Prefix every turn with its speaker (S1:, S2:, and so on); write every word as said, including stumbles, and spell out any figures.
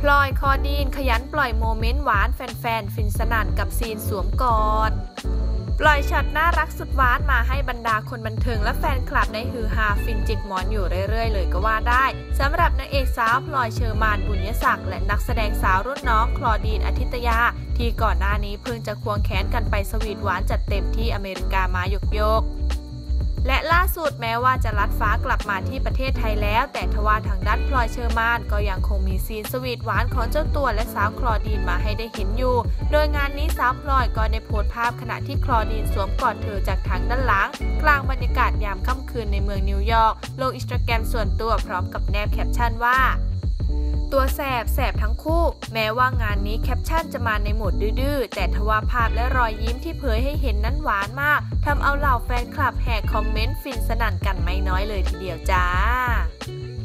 S1: พลอยคอดีนขยันปล่อยโมเมนต์หวานแฟนๆฟินสนั่นกับซีนสวมกอดปล่อยช็อตน่ารักสุดหวานมาให้บรรดาคนบันเทิงและแฟนคลับในฮือฮาฟินจิกหมอนอยู่เรื่อยๆเลยก็ว่าได้สำหรับนางเอกสาวพลอยเชอร์มานบุญยศักดิ์และนักแสดงสาวรุ่นน้องคลอดีนอาทิตยาที่ก่อนหน้านี้เพิ่งจะควงแขนกันไปสวีทหวานจัดเต็มที่อเมริกามาหยกๆและล่าสุดแม้ว่าจะลัดฟ้ากลับมาที่ประเทศไทยแล้วแต่ทว่าทางด้านพลอยเชอร์มานก็ยังคงมีซีนสวีทหวานของเจ้าตัวและสาวคลอดีนมาให้ได้เห็นอยู่โดยงานนี้สาวพลอยก็ได้โพสต์ภาพขณะที่คลอดีนสวมกอดเธอจากทางด้านหลังกลางบรรยากาศยามค่ำคืนในเมืองนิวยอร์กลงอินสตาแกรมส่วนตัวพร้อมกับแนบแคปชั่นว่าตัวแสบแสบทั้งคู่แม้ว่างานนี้แคปชั่นจะมาในโหมดดื้อๆแต่ทว่าภาพและรอยยิ้มที่เผยให้เห็นนั้นหวานมากทำเอาเหล่าแฟนคลับแห่คอมเมนต์ฟินสนั่นกันไม่น้อยเลยทีเดียวจ้า